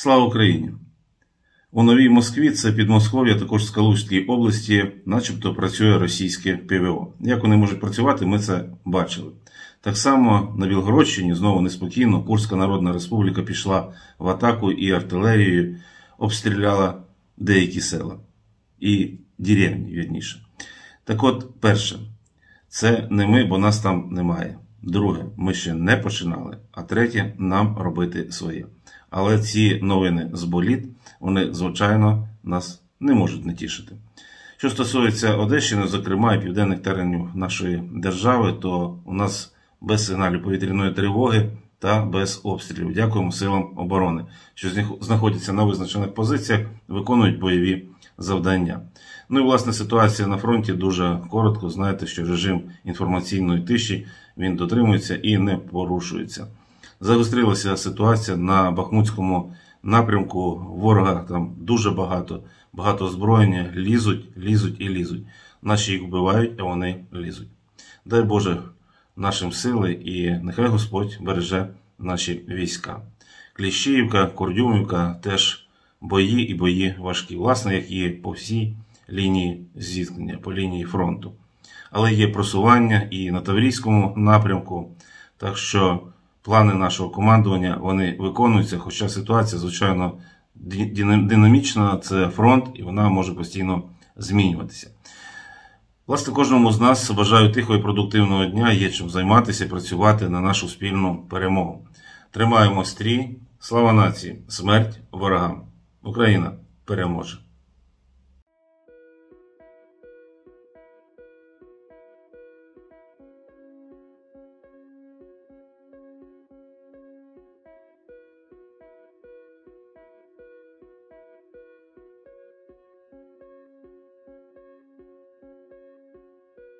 Слава Україні! У Новій Москві, це Підмосков'я, також в Калузькій області, начебто працює російське ПВО. Як вони можуть працювати, ми це бачили. Так само на Білгородщині, знову неспокійно, Курська Народна Республіка пішла в атаку і артилерією обстріляла деякі села. І деревні, вірніше. Так от, перше, це не ми, бо нас там немає. Друге, ми ще не починали. А третє, нам робити своє. Але ці новини з боліт, вони, звичайно, нас не можуть не тішити. Що стосується Одещини, зокрема, і південних теренів нашої держави, то у нас без сигналів повітряної тривоги та без обстрілів. Дякуємо силам оборони, що знаходяться на визначених позиціях, виконують бойові завдання. Ну і, власне, ситуація на фронті дуже коротко. Знаєте, що режим інформаційної тиші, він дотримується і не порушується. Загострилася ситуація на Бахмутському напрямку. Ворога там дуже багато озброєння, лізуть. Наші їх вбивають, а вони лізуть. Дай Боже нашим сили і нехай Господь береже наші війська. Кліщіївка, Курдюмівка теж бої і бої важкі. Власне, як і по всій лінії зіткнення, по лінії фронту. Але є просування і на Таврійському напрямку, так що плани нашого командування, вони виконуються, хоча ситуація, звичайно, динамічна, це фронт, і вона може постійно змінюватися. Власне, кожному з нас бажаю тихого і продуктивного дня, є чим займатися, працювати на нашу спільну перемогу. Тримаємо стрій, слава нації, смерть ворогам. Україна переможе.